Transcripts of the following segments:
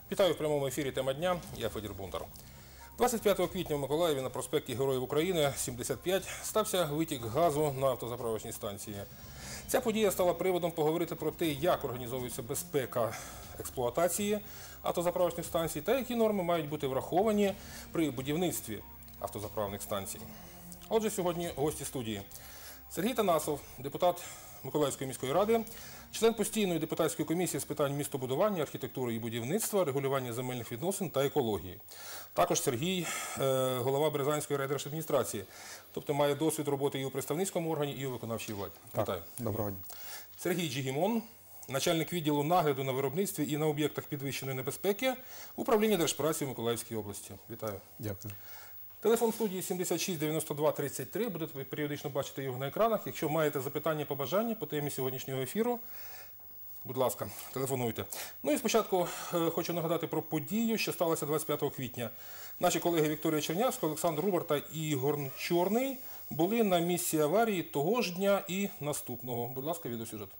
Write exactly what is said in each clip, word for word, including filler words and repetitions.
Вітаю в прямому ефірі «Тема дня». Я Федір Бондар. двадцять п'ятого квітня в Миколаєві на проспекті Героїв України, сімдесят п'ять, стався витік газу на автозаправочній станції. Ця подія стала приводом поговорити про те, як організовується безпека експлуатації автозаправочних станцій та які норми мають бути враховані при будівництві автозаправних станцій. Отже, сьогодні гості студії. Сергій Танасов, депутат Миколаївської міської ради, член постійної депутатської комісії з питань містобудування, архітектури і будівництва, регулювання земельних відносин та екології. Також Сергій, голова Березанської райдержадміністрації, тобто має досвід роботи і у представницькому органі, і у виконавчій владі. Вітаю. Доброго дня. Сергій Джигімон, начальник відділу нагляду на виробництві і на об'єктах підвищеної небезпеки управління Держпраці в Миколаївській області. Вітаю. Дякую. Телефон студії сімдесят шість дев'яносто два тридцять три, будете періодично бачити його на екранах. Якщо маєте запитання, побажання по темі сьогоднішнього ефіру, будь ласка, телефонуйте. Ну і спочатку е, хочу нагадати про подію, що сталося двадцять п'ятого квітня. Наші колеги Вікторія Чернявська, Олександр Рубар та Ігор Чорний були на місці аварії того ж дня і наступного. Будь ласка, відеосюжет.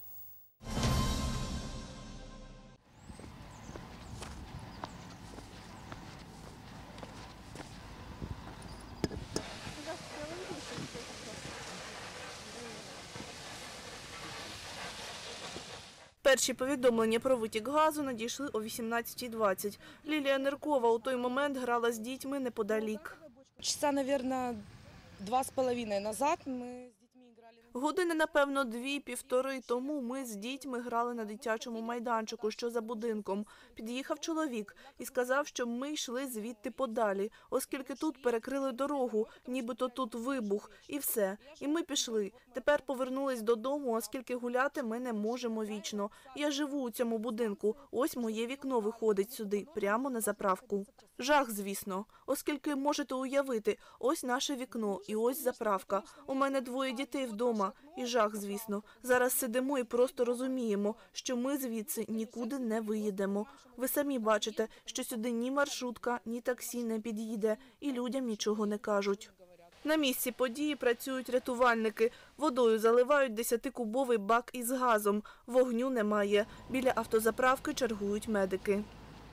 Перші повідомлення про витік газу надійшли о вісімнадцятій двадцять. Лілія Ниркова у той момент грала з дітьми неподалік. Часа, наверное, два с половиной назад мы с детьми играли. Години, напевно, дві-півтори тому ми з дітьми грали на дитячому майданчику, що за будинком. Під'їхав чоловік і сказав, що ми йшли звідти подалі, оскільки тут перекрили дорогу, нібито тут вибух, і все. І ми пішли. Тепер повернулись додому, оскільки гуляти ми не можемо вічно. Я живу у цьому будинку, ось моє вікно виходить сюди, прямо на заправку. Жах, звісно, оскільки можете уявити, ось наше вікно і ось заправка. У мене двоє дітей вдома. І жах, звісно. Зараз сидимо і просто розуміємо, що ми звідси нікуди не виїдемо. Ви самі бачите, що сюди ні маршрутка, ні таксі не під'їде, і людям нічого не кажуть. На місці події працюють рятувальники. Водою заливають десятикубовий бак із газом. Вогню немає. Біля автозаправки чергують медики.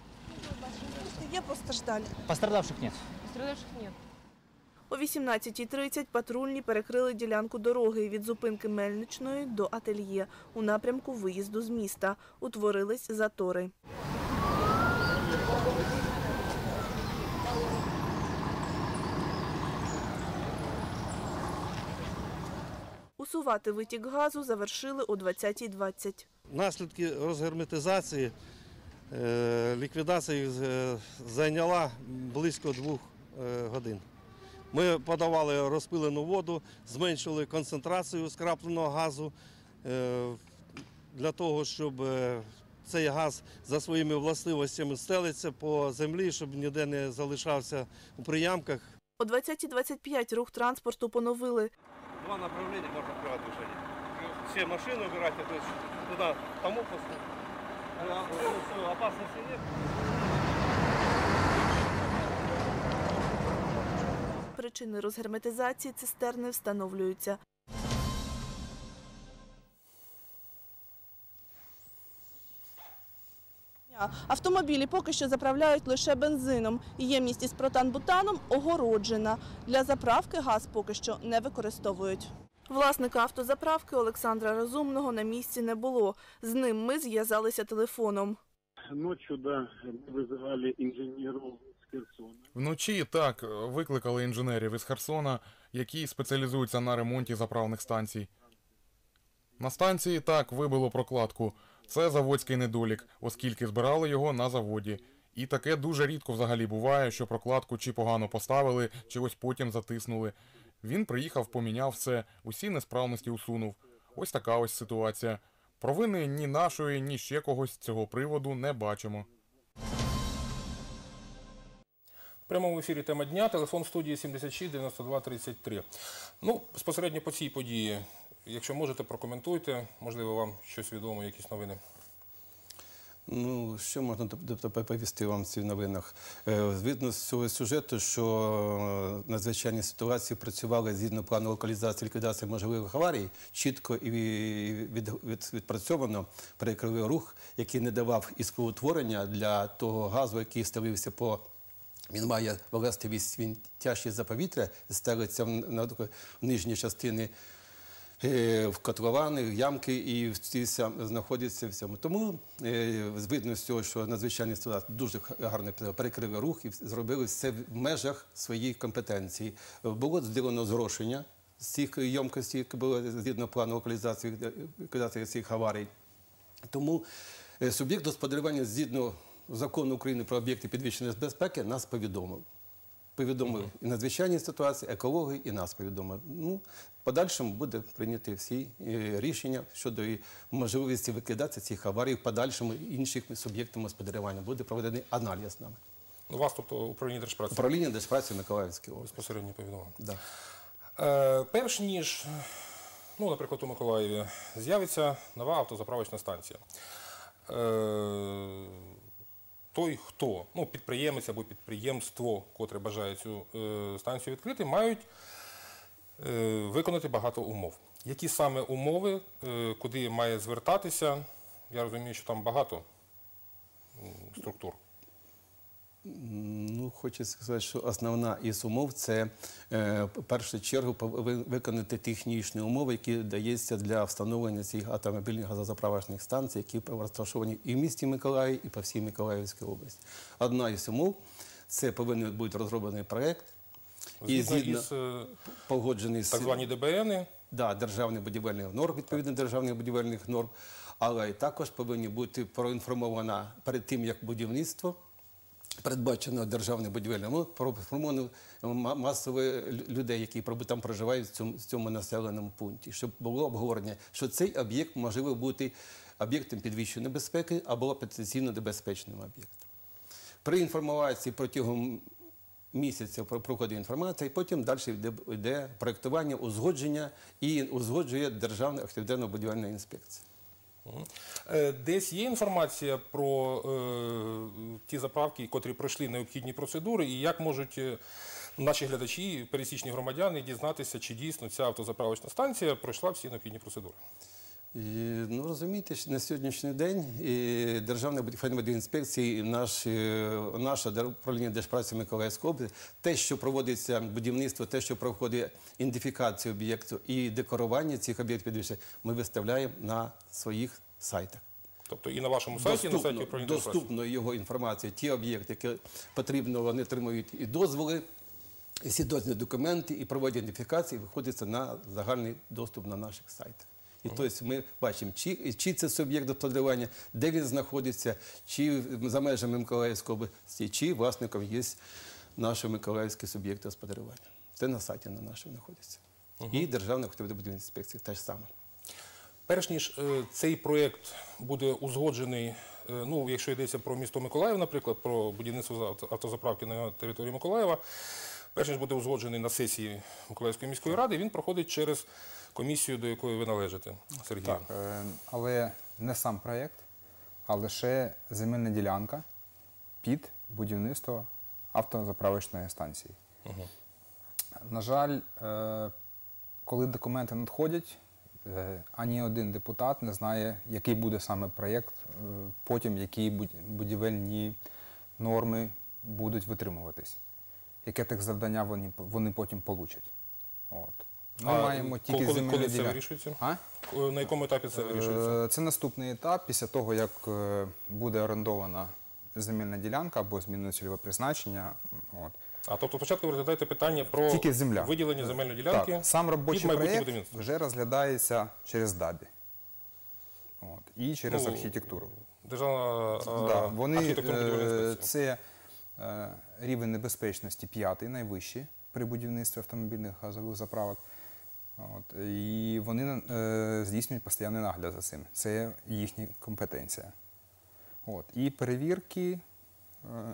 Я постраждали. Пострадавших нет. Пострадавших нет. О вісімнадцятій тридцять патрульні перекрили ділянку дороги від зупинки Мельничної до ательє у напрямку виїзду з міста. Утворились затори. Усувати витік газу завершили о двадцятій двадцять. Наслідки розгерметизації, ліквідації зайняла близько двох годин. Ми подавали розпилену воду, зменшили концентрацію скрапленого газу для того, щоб цей газ за своїми властивостями стелиться по землі, щоб ніде не залишався у приямках. О двадцятій двадцять п'ять рух транспорту поновили. Два направлення можна відкривати движення. Всі машини вибирати, туди тому поставити. Опасності немає. Причини розгерметизації цистерни встановлюються. Автомобілі поки що заправляють лише бензином. Ємність із протан-бутаном огороджена. Для заправки газ поки що не використовують. Власника автозаправки Олександра Розумного на місці не було. З ним ми зв'язалися телефоном. Ночью, да, вызывали инженеров с Херсона. Вночі, так, викликали інженерів із Херсона, які спеціалізуються на ремонті заправних станцій. На станції, так, вибило прокладку. Це заводський недолік, оскільки збирали його на заводі. І таке дуже рідко взагалі буває, що прокладку чи погано поставили, чи ось потім затиснули. Він приїхав, поміняв все, усі несправності усунув. Ось така ось ситуація. Провини ні нашої, ні ще когось з цього приводу не бачимо. В прямому ефірі «Тема дня», телефон студії сімдесят шість дев'яносто два тридцять три. Ну, безпосередньо по цій події, якщо можете, прокоментуйте, можливо, вам щось відомо, якісь новини. Ну, що можна повісти вам в цих новинах? Е, Видно з цього сюжету, що е, надзвичайні ситуації працювали згідно плану локалізації ліквідації можливих аварій, чітко і від, від, відпрацьовано перекривий рух, який не давав іскроутворення для того газу, який ставився по. Він має властивість, він тяжчий за повітря, ставиться на, на нижні частини в котловани, в ямки і в ці знаходяться в цьому. Тому е, видно з цього, що надзвичайні ситуації дуже гарно перекрили рух і зробили все в межах своєї компетенції. Було зроблено зрошення з цих ємкостей, які були згідно плану локалізації ліквідації цих аварій. Тому е, суб'єкт господарювання згідно закону України про об'єкти підвищеної безпеки нас повідомив. Повідомив і надзвичайні ситуації, екологи, і нас повідомив. Ну, в подальшому буде прийняті всі е, рішення щодо і можливості викидати цих аварій, в подальшому інших суб'єктами господарювання. Буде проведений аналіз нами. У вас, тобто, управління Держпраці? Управління Держпраці Миколаївської області. Безпосередньо повідомив. Да. Е, перш ніж, ну, наприклад, у Миколаєві з'явиться нова автозаправочна станція. Е, той, хто, ну, підприємець або підприємство, котре бажає цю е, станцію відкрити, мають е, виконати багато умов. Які саме умови, е, куди має звертатися? Я розумію, що там багато м, структур. Ну, хочу сказати, що основна із умов – це, е, в першу чергу, пов- виконати технічні умови, які даються для встановлення цих автомобільних газозаправочних станцій, які розташовані і в місті Миколаїв, і по всій Миколаївській області. Одна із умов – це повинен бути розроблений проєкт, і Згідно згідно із е, погоджений з так звані Д Б Ени, да, державних будівельних норм, відповідно державних будівельних норм, але також повинні бути проінформована перед тим, як будівництво, передбачено державне будівельне, ну, проінформовано масове людей, які там проживають в цьому, в цьому населеному пункті, щоб було обговорення, що цей об'єкт може бути об'єктом підвищеної безпеки або потенційно небезпечним об'єктом. При інформації протягом місяця проходить інформація, і потім далі йде, йде проєктування, узгодження і узгоджує Державна архітектурно-будівельна інспекція. Е, Десь є інформація про е, ті заправки, котрі пройшли необхідні процедури, і як можуть е, наші глядачі, пересічні громадяни, дізнатися, чи дійсно ця автозаправочна станція пройшла всі необхідні процедури? І, ну, розумієте, що на сьогоднішній день і Державна будівельна інспекція, і наш, наше управління Держпраці Миколаївської області, те, що проводиться будівництво, те, що проходить ідентифікацію об'єкту і декорування цих об'єктів підвищення, ми виставляємо на своїх сайтах. Тобто і на вашому сайті, і на сайті Доступно, управління Держпраці? доступно його інформація, ті об'єкти, які потрібно, вони отримують і дозволи, і всі дозвільні документи, і проводять ідентифікацію, і виходиться на загальний доступ на наших сайтах. І тобто ми бачимо, чи, чи це суб'єкт господарювання, де він знаходиться, чи за межами Миколаївської області, чи власником є наші миколаївські суб'єкти господарювання. Це на сайті на нашому знаходиться. Uh-huh. І Державна архітектурно-будівельна інспекція теж саме. Перш ніж е, цей проєкт буде узгоджений, е, ну, якщо йдеться про місто Миколаїв, наприклад, про будівництво авто- автозаправки на території Миколаєва, перш ніж буде узгоджений на сесії Миколаївської міської ради, він проходить через комісію, до якої ви належите, Сергій. Так, е, але не сам проєкт, а лише земельна ділянка під будівництво автозаправочної станції. Угу. На жаль, е, коли документи надходять, е, ані один депутат не знає, який буде саме проєкт, е, потім які будь- будівельні норми будуть витримуватись, яке техзавдання вони, вони потім получать. От. Ми А маємо тільки коли, земельні коли це ділянки. вирішується? А? На якому етапі це вирішується? Е, Це наступний етап після того, як е, буде орендована земельна ділянка або змінено цільове призначення. От. А тобто спочатку ви розглядаєте питання про Тільки земля. виділення земельної ділянки Так, сам під робочий майбутнє проєкт будівництво. вже розглядається через ДАБІ. От. І через Ну, архітектуру. Державна Да, а, вони, архітектурно-будівельна е, інспекція. це е, рівень небезпечності п'ятий, найвищий при будівництві автомобільних газових заправок. От, і вони е, здійснюють постійний нагляд за цим. Це їхня компетенція. От, і перевірки, е,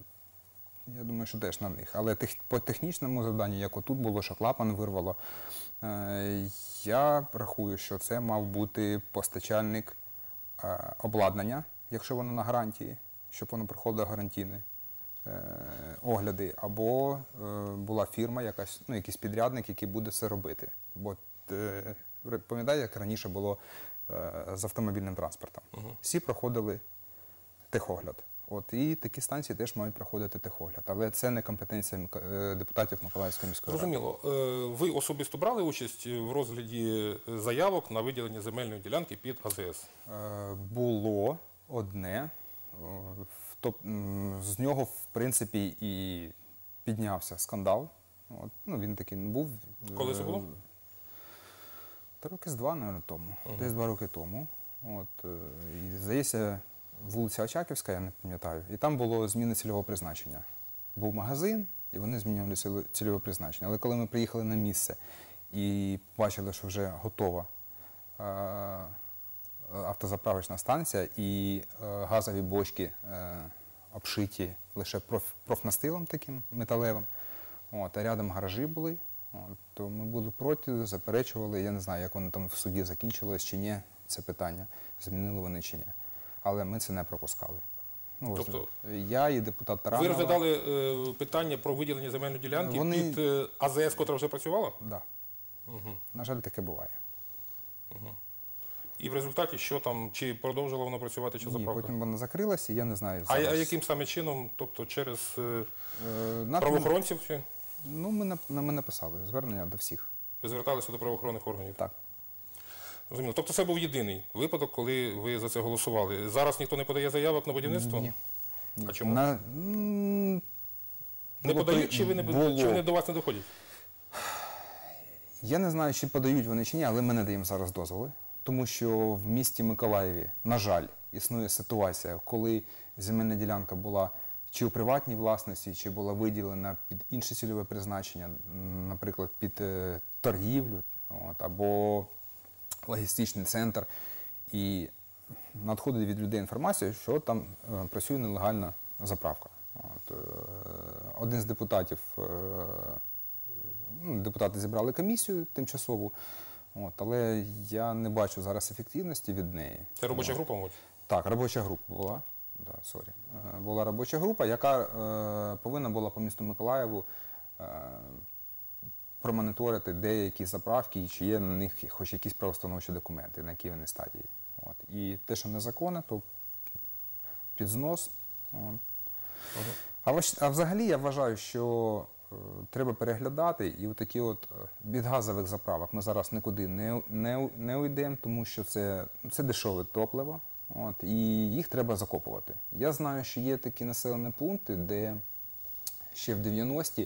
я думаю, що теж на них. Але тех, по технічному завданню, як отут було, що клапан вирвало, е, я рахую, що це мав бути постачальник е, обладнання, якщо воно на гарантії, щоб воно проходило гарантійні е, огляди, або е, була фірма, якась, ну, якийсь підрядник, який буде це робити. Бо е, пам'ятаєте, як раніше було е, з автомобільним транспортом? Угу. Всі проходили техогляд. От, і такі станції теж мають проходити техогляд. Але це не компетенція е, депутатів Миколаївської міської ради. Зрозуміло. Е, Ви особисто брали участь в розгляді заявок на виділення земельної ділянки під А З С? Е, Було одне. Е, топ- м, З нього, в принципі, і піднявся скандал. От, ну, він такий не був. Коли це було? Е, Та роки з два, мабуть, тому. Мгм. Десь два роки тому. От, е, і, здається, вулиця Очаківська, я не пам'ятаю, і там було зміни цільового призначення. Був магазин, і вони змінювали цільо- цільове призначення. Але коли ми приїхали на місце і побачили, що вже готова е, автозаправочна станція і е, газові бочки е, обшиті лише проф, профнастилом таким металевим, от, а рядом гаражі були, от, то ми були проти, заперечували. Я не знаю, як воно там в суді закінчилось чи ні, це питання, змінили вони чи ні. Але ми це не пропускали. Ну, ось, Тобто я і депутат Ви Таранова. розглядали е, питання про виділення земельної ділянки Вони- під е, А З С, котра вже працювала? Да. Угу. На жаль, таке буває. І в результаті що там, чи продовжила вона працювати, чи Ні, заправка? потім вона закрилася, і я не знаю. А, а зараз. яким саме чином, тобто через е, Е, на- правоохоронців? Чи Ну, ми, нап- ми написали звернення до всіх. ви зверталися до правоохоронних органів? Так. Розуміло. Тобто це був єдиний випадок, коли ви за це голосували. Зараз ніхто не подає заявок на будівництво? Ні. Ні. А чому? На, м, Не було подають, при- чи, ви не, було. чи вони до вас не доходять? Я не знаю, чи подають вони чи ні, але ми не даємо зараз дозволи. Тому що в місті Миколаєві, на жаль, існує ситуація, коли земельна ділянка була чи у приватній власності, чи була виділена під інше цільове призначення, м, наприклад, під е, торгівлю, от, або логістичний центр. І надходить від людей інформація, що там е, працює нелегальна заправка. От, е, один з депутатів, е, ну, депутати зібрали комісію тимчасову, от, але я не бачу зараз ефективності від неї. Це робоча От. група, мабуть? Так, робоча група була. Да, sorry. Е, Була робоча група, яка е, повинна була по місту Миколаєву е, промоніторити деякі заправки, і чи є на них хоч якісь правоустановчі документи, на якій вони стадії. От. І те, що незаконне, то під знос. От. А, ваш- а взагалі я вважаю, що е, треба переглядати, і от такі от е, від газових заправок ми зараз нікуди не, не, не уйдемо, тому що це, ну, це дешеве топливо, от, і їх треба закопувати. Я знаю, що є такі населені пункти, де ще в дев'яності,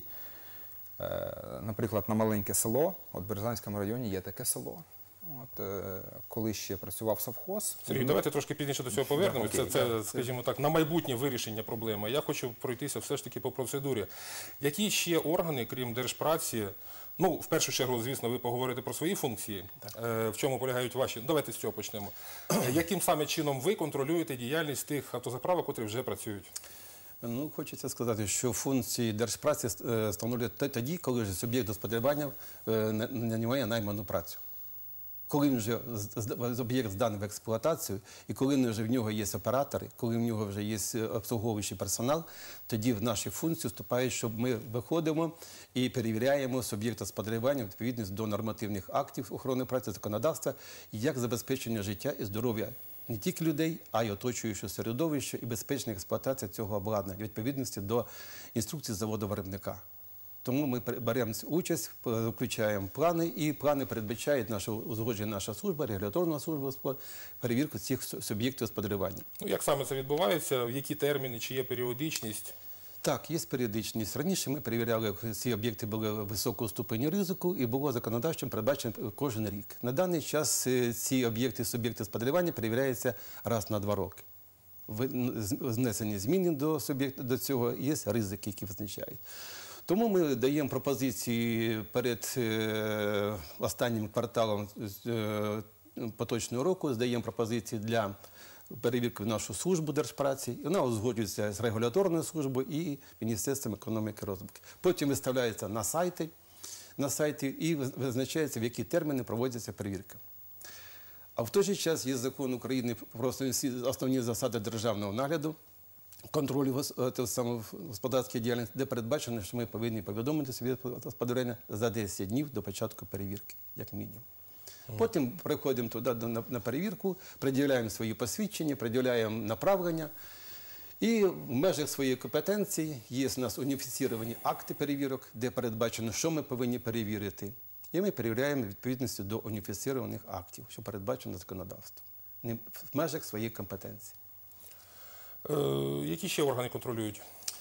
е, наприклад, на маленьке село, от в Березанському районі є таке село. От, е, коли ще працював совхоз. Сергій, ну, давайте трошки пізніше до цього повернемось. Це, окей, це, да. скажімо так, на майбутнє вирішення проблеми. Я хочу пройтися все ж таки по процедурі. Які ще органи, крім Держпраці, ну, в першу чергу, звісно, ви поговорите про свої функції, е, в чому полягають ваші. Давайте з цього почнемо. Е, Яким саме чином ви контролюєте діяльність тих автозаправок, котрі вже працюють? Ну, хочеться сказати, що функції держпраці е, встановлюють т- тоді, коли ж суб'єкт господарювання е, на- нанімає найману працю. Коли він вже з- з- об'єкт зданий в експлуатацію, і коли вже в нього є оператори, коли в нього вже є обслуговуючий персонал, тоді в наші функції вступає, щоб ми виходимо і перевіряємо суб'єкт господарювання у відповідність до нормативних актів охорони праці, законодавства, і як забезпечення життя і здоров'я не тільки людей, а й оточуючого середовища і безпечна експлуатація цього обладнання у відповідності до інструкцій заводу-виробника. Тому ми беремо участь, включаємо плани, і плани передбачають наша узгоджена наша служба, регуляторна служба, перевірку цих суб'єктів господарювання. Ну, як саме це відбувається, в які терміни, чи є періодичність? Так, є періодичність. Раніше ми перевіряли, ці об'єкти були високого ступеню ризику і було законодавчим передбачено кожен рік. На даний час е, ці об'єкти, суб'єкти господарювання перевіряються раз на два роки. Ви- з- Внесені зміни до суб'єкта, до цього, є ризики, які визначають. Тому ми даємо пропозиції перед е, останнім кварталом е, поточного року, здаємо пропозиції для перевірки в нашу службу держпраці. І вона узгоджується з регуляторною службою і Міністерством економіки і розвитку. Потім виставляється на сайти, на сайті і визначається, в які терміни проводиться перевірка. А в той же час є закон України про основні засади державного нагляду, контролю господарської діяльності, де передбачено, що ми повинні повідомити суб'єкту господарювання за десять днів до початку перевірки, як мінімум. Потім приходимо туди на перевірку, пред'являємо свої посвідчення, пред'являємо направлення. І в межах своєї компетенції є у нас уніфіціровані акти перевірок, де передбачено, що ми повинні перевірити. І ми перевіряємо відповідності до уніфіцірованих актів, що передбачено законодавством, в межах своєї компетенції. Е, які ще органи контролюють?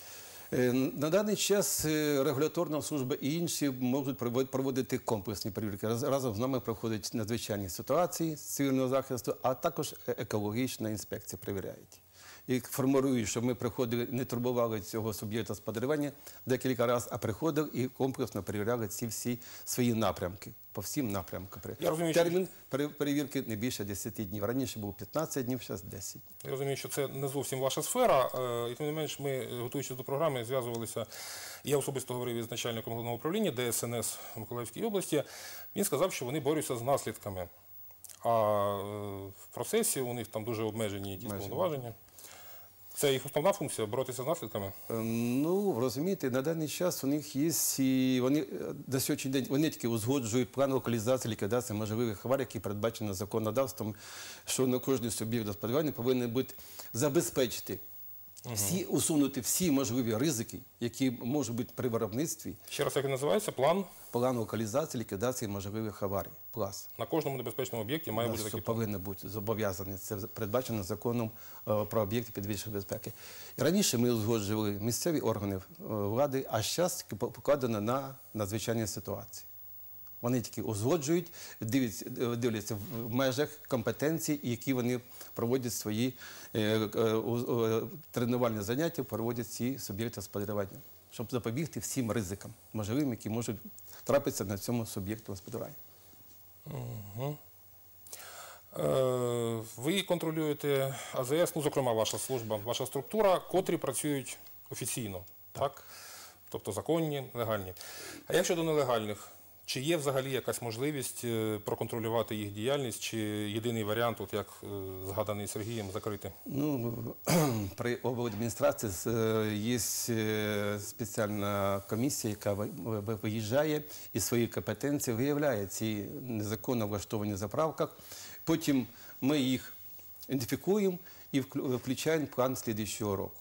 На даний час регуляторна служба і інші можуть проводити комплексні перевірки. Разом з нами проходять надзвичайні ситуації з цивільного захисту, а також екологічна інспекція перевіряють. І формулюють, щоб ми приходили, не турбували цього суб'єкта господарювання декілька разів, а приходили і комплексно перевіряли ці всі свої напрямки, по всім напрямкам. Розумію, термін що... перевірки не більше десять днів. Раніше було п'ятнадцять днів, зараз десять днів. Я розумію, що це не зовсім ваша сфера, і тим не менш ми, готуючись до програми, зв'язувалися, я особисто говорив із начальником головного управління Д С Н С в Миколаївській області, він сказав, що вони борються з наслідками, а в процесі у них там дуже обмежені якісь повноваження. Це їх основна функція – боротися з наслідками? Ну, розумієте, на даний час у них є, і вони до сьогоднішнього день, вони тільки узгоджують план локалізації, ліквідації можливих аварій, які передбачені законодавством, що на кожний суб'єкт господарювання повинен бути забезпечити, всі, усунути всі можливі ризики, які можуть бути при виробництві. Ще раз, як він називається? План? План локалізації, ліквідації можливих аварій. Плас. На кожному небезпечному об'єкті має бути такий план? Повинно бути зобов'язаний. Це передбачено законом про об'єкти підвищеної безпеки. І раніше ми узгоджували місцеві органи влади, а зараз покладено на надзвичайні ситуації. Вони тільки узгоджують, дивляться, дивляться в межах компетенцій, які вони проводять свої е, е, тренувальні заняття, проводять ці суб'єкти господарювання, щоб запобігти всім ризикам можливим, які можуть трапитися на цьому суб'єкту господарювання. Угу. Е, ви контролюєте А З С, ну, зокрема, ваша служба, ваша структура, котрі працюють офіційно, так? Тобто законні, легальні. А як щодо нелегальних? Чи є взагалі якась можливість проконтролювати їх діяльність, чи єдиний варіант, от як згаданий Сергієм, закрити? Ну, при обладміністрації є спеціальна комісія, яка виїжджає і свої компетенції виявляє ці незаконно влаштовані заправки. Потім ми їх ідентифікуємо і включаємо в план слідуючого року.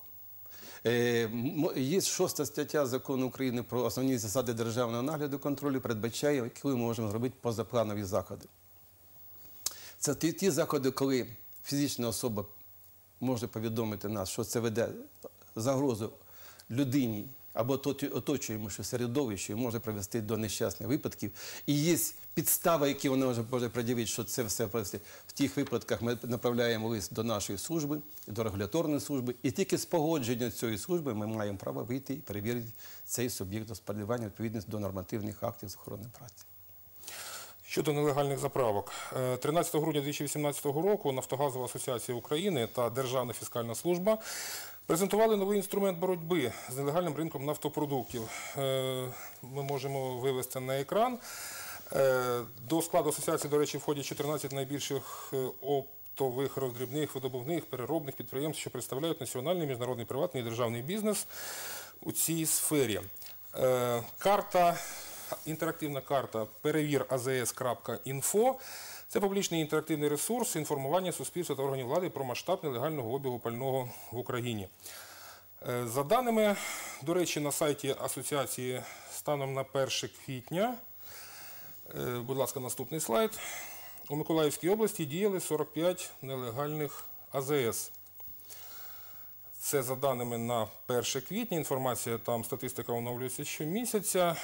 Є шоста стаття Закону України про основні засади державного нагляду контролю, передбачає, які ми можемо зробити позапланові заходи. Це ті, ті заходи, коли фізична особа може повідомити нас, що це веде загрозу людині або оточуємо середовище, і може привести до нещасних випадків. І є підстави, які вона може, може пред'явити, що це все в тих випадках ми направляємо лист до нашої служби, до регуляторної служби, і тільки з погодження цієї служби ми маємо право вийти і перевірити цей суб'єкт господарювання відповідно до нормативних актів з охорони праці. Щодо нелегальних заправок. тринадцятого грудня дві тисячі вісімнадцятого року Нафтогазова асоціація України та Державна фіскальна служба презентували новий інструмент боротьби з нелегальним ринком нафтопродуктів. Ми можемо вивести на екран. До складу асоціації, до речі, входять чотирнадцять найбільших оптових, роздрібних, видобувних, переробних підприємств, що представляють національний, міжнародний, приватний і державний бізнес у цій сфері. Карта, інтерактивна карта перевір а зе ес крапка інфо. Це публічний інтерактивний ресурс інформування суспільства та органів влади про масштаб нелегального обігу пального в Україні. За даними, до речі, на сайті асоціації станом на перше квітня, будь ласка, наступний слайд, у Миколаївській області діяли сорок п'ять нелегальних а зе ес. Це за даними на перше квітня, інформація, там статистика оновлюється щомісяця.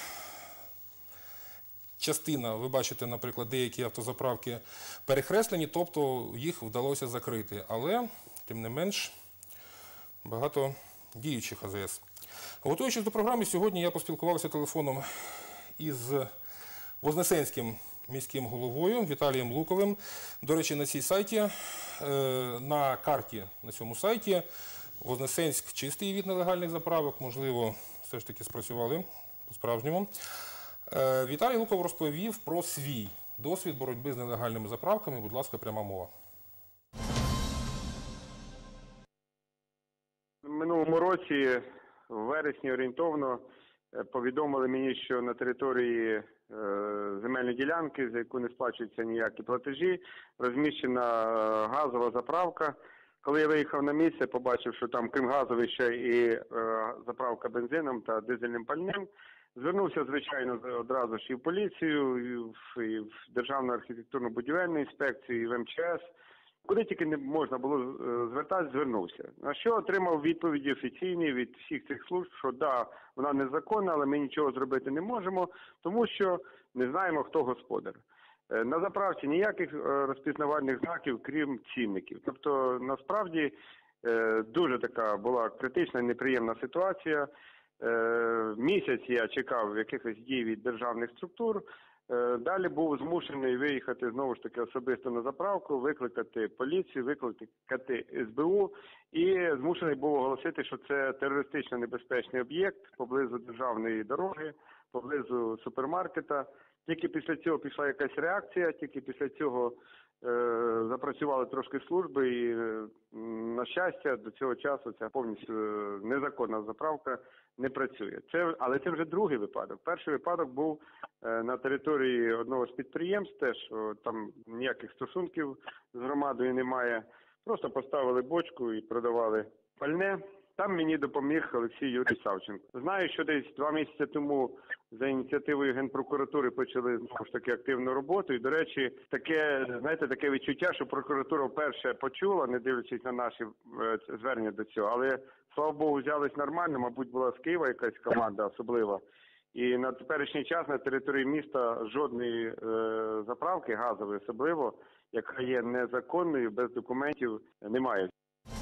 Частина, ви бачите, наприклад, деякі автозаправки перехреслені, тобто їх вдалося закрити. Але, тим не менш, багато діючих а зе ес. Готуючись до програми, сьогодні я поспілкувався телефоном із Вознесенським міським головою Віталієм Луковим. До речі, на цій сайті, на карті на цьому сайті, Вознесенськ чистий від нелегальних заправок, можливо, все ж таки спрацювали по-справжньому. Віталій Луков розповів про свій Досвід боротьби з нелегальними заправками, будь ласка, пряма мова. В минулому році, в вересні орієнтовно, повідомили мені, що на території е, земельної ділянки, за яку не сплачуються ніякі платежі, розміщена газова заправка. Коли я виїхав на місце, побачив, що там крім газової ще і е, заправка бензином та дизельним пальним. Звернувся, звичайно, одразу ж і в поліцію, і в, і в Державну архітектурно-будівельну інспекцію, і в Ем Че Ес. Куди тільки не можна було звертатися, звернувся. На що отримав відповіді офіційні від всіх цих служб, що да, вона незаконна, але ми нічого зробити не можемо, тому що не знаємо, хто господар. На заправці ніяких розпізнавальних знаків, крім цінників. Тобто, насправді, дуже така була критична і неприємна ситуація. Місяць я чекав якихось дій від державних структур. Далі був змушений виїхати знову ж таки особисто на заправку, викликати поліцію, викликати Ес Бе У і змушений був оголосити, що це терористично небезпечний об'єкт поблизу державної дороги, поблизу супермаркета. Тільки після цього пішла якась реакція, тільки після цього е, запрацювали трошки служби і, е, на щастя, до цього часу ця повністю незаконна заправка не працює. Це, але це вже другий випадок. Перший випадок був е, на території одного з підприємств, теж о, там ніяких стосунків з громадою немає. Просто поставили бочку і продавали пальне. Там мені допоміг Олексій Юрій Савченко. Знаю, що десь два місяці тому за ініціативою Генпрокуратури почали знову ж таки активну роботу. І, до речі, таке, знаєте, таке відчуття, що прокуратура вперше почула, не дивлячись на наші е, звернення до цього. Але, слава Богу, взялись нормально. Мабуть, була з Києва якась команда особлива. І на теперішній час на території міста жодної е, заправки газової особливо, яка є незаконною, без документів, немає.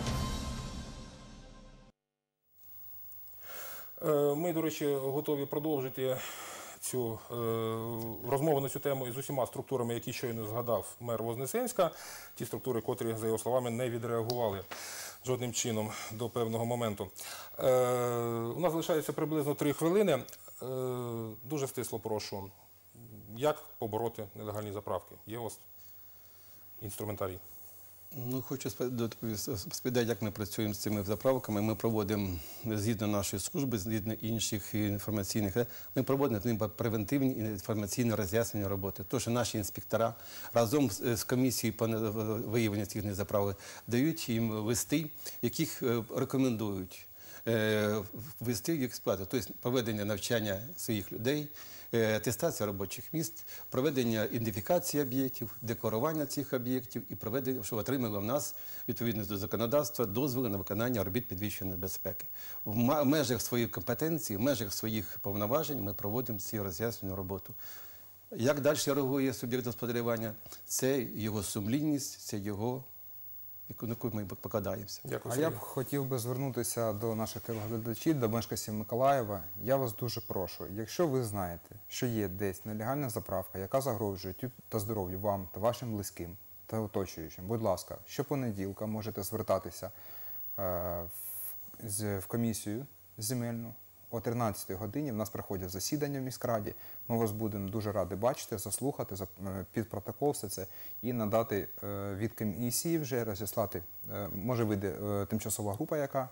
Ми, до речі, готові продовжити цю е, розмову на цю тему із усіма структурами, які щойно згадав мер Вознесенська. Ті структури, котрі, за його словами, не відреагували жодним чином до певного моменту. Е, у нас залишається приблизно три хвилини. Е, дуже стисло прошу, як побороти нелегальні заправки? Є у вас інструментарій? Ну, хочу розповідати, як ми працюємо з цими заправками. Ми проводимо, згідно нашої служби, згідно інших інформаційних, ми проводимо з ними превентивні інформаційні роз'яснення роботи. Тож наші інспектора разом з комісією по виявленню цих незаправок дають їм листи, яких рекомендують ввести в експлуатацію, тобто проведення навчання своїх людей, атестація робочих місць, проведення ідентифікації об'єктів, декларування цих об'єктів і проведення, що отримали в нас, відповідно до законодавства, дозволи на виконання робіт підвищеної безпеки. В межах своїх компетенцій, в межах своїх повноважень ми проводимо ці роз'яснювальну роботу. Як далі реагує суб'єкт господарювання? Це його сумлінність, це його, на яку ми покладаємося. А я б хотів би звернутися до наших телеглядачів, до мешканців Миколаєва. Я вас дуже прошу, якщо ви знаєте, що є десь нелегальна заправка, яка загрожує життю та здоров'ю вам та вашим близьким та оточуючим, будь ласка, щопонеділка можете звертатися е, в, в комісію земельну. О тринадцятій годині в нас проходять засідання в міськраді. Ми вас будемо дуже раді бачити, заслухати під протокол все це і надати від комісії вже розіслати. Може вийде тимчасова група, яка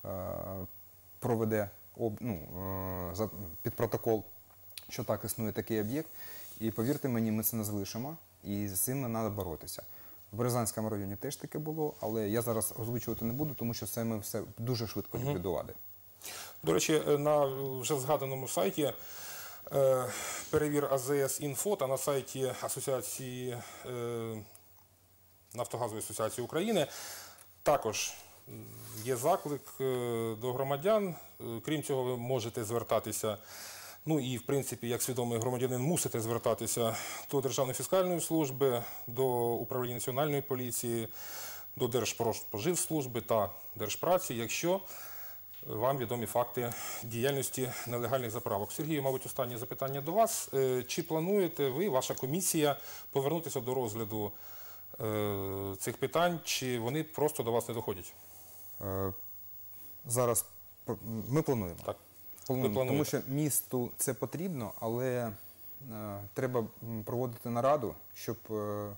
проведе ну, під протокол, що так існує такий об'єкт. І повірте мені, ми це не залишимо і з цим не треба боротися. В Березанському районі теж таке було, але я зараз озвучувати не буду, тому що це ми все дуже швидко ліквідували. До речі, на вже згаданому сайті е, перевір А З С Інфо та на сайті Асоціації е, Нафтогазової асоціації України також є заклик е, до громадян. Крім цього, ви можете звертатися, ну і в принципі, як свідомий громадянин, мусите звертатися до Державної фіскальної служби, до Управління Національної поліції, до Держпродспоживслужби та Держпраці, якщо вам відомі факти діяльності нелегальних заправок. Сергію, мабуть, останнє запитання до вас. Чи плануєте ви, ваша комісія, повернутися до розгляду е, цих питань, чи вони просто до вас не доходять? Е, зараз ми плануємо. Так. Плануємо, тому що місту це потрібно, але Е, Треба м, проводити нараду, щоб е,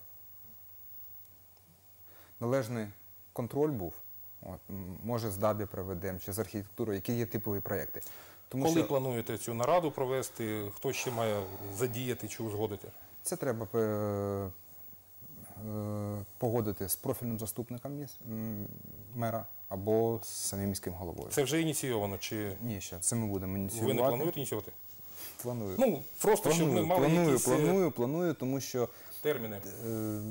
належний контроль був. От, м, може, з ДАБІ проведемо, чи з архітектурою, які є типові проєкти. Тому Коли що плануєте цю нараду провести, хто ще має задіяти чи узгодити? це треба е, е, погодити з профільним заступником міс- м, мера або з самим міським головою. Це вже ініційовано, чи Ні, ще це ми будемо ви ініціювати. не плануєте ініціювати? Планую. Ну, просто щоб ми планую, мали планую, якісь е, планую, планую, тому що терміни, е,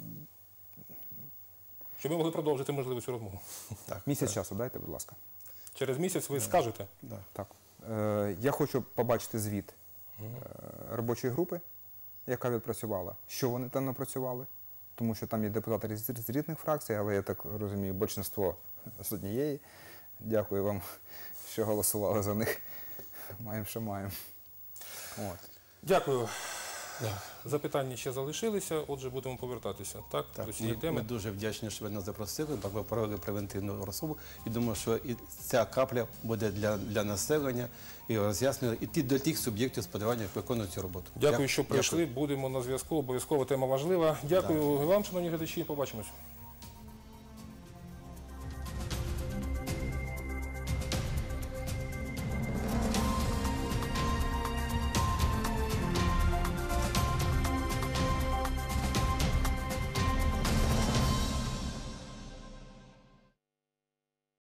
щоб ми могли продовжити, можливо, цю розмову. місяць часу дайте, будь ласка. Через місяць ви скажете? Так. Е, я хочу побачити звіт е, робочої групи, яка відпрацювала, що вони там напрацювали, тому що там є депутати з, з різних фракцій, але я так розумію, більшинство з однієї. Дякую вам, що голосували за них. Маємо, що маємо. От. Дякую. Запитання ще залишилися, отже, будемо повертатися так, Так, до цієї ми, теми. ми дуже вдячні, що ви нас запросили, ми провели превентивну розмову і думаю, що і ця капля буде для, для населення і роз'яснення і ті, до тих суб'єктів сподівання, які виконують цю роботу. Дякую, Дя- що прийшли. Будемо на зв'язку. Обов'язково тема важлива. Дякую вам, шановні глядачі. Побачимось.